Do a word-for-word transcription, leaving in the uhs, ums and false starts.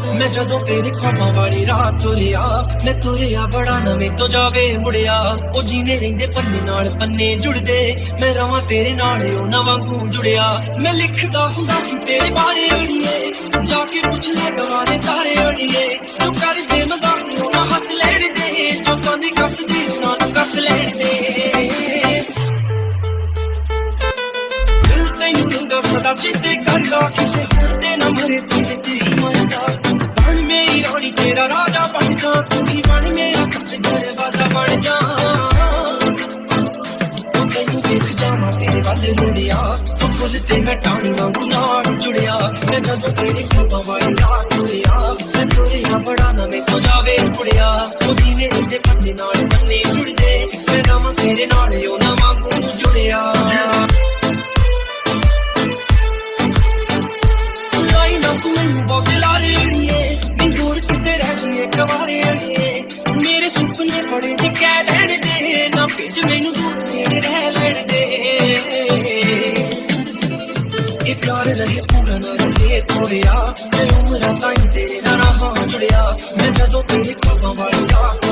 मैं जदों तेरे ख्वाबां वाली रात तुरिया मैं तुरिया बड़ा नवें तो जावे मुड़िया ओ जीने रहिंदे पन्ने नाल पन्ने जुड़दे मैं रवां तेरे नाल ओ ना वांगू जुड़िया मैं लिखदा हुंदा सी तेरे बारे अड़िए जाके पुछ ले गवारे तारे अड़िए जो कर दे मजाक ओ ना हंस लेण दे जो कानी कस दी ना कस लेण दे दिल तैनूं रहिंदा सदा चिते करदा किसे होंदे ना मरे तेरे तेरी मरदा बन मेरी रानी तेरा राजा बन जा तू ही बन मेरा दरवाजा बन जा तैनूं देख जावां तेरे वल रुड़िया तू फुल ते मैं टाणी वांगू नाल जुड़िया मैं जदों तेरे ख्वाबां वाली रात तुरिया मैं तुरिया बड़ा नवें तो जावे मुड़िया ओ जीने रहिंदे पन्ने नाल पन्ने जुड़दे मैं रवां तेरे नाल ओ ना वांगू जुड़िया लाई ना तू मैनूं बोके लारे अड़िए नी दूर किते रह जाइए कवारे अड़िए मेरे सुपने बड़े ते कह लैण दे ना भेज मैनूं दूर तेरे रह लैण दे ये प्यार रहे पूरा ना रहे तोरिया मैं उमरां ताईं तेरे नाल रहां जुड़िया मैं जदों तेरे ख्वाबां वाली रात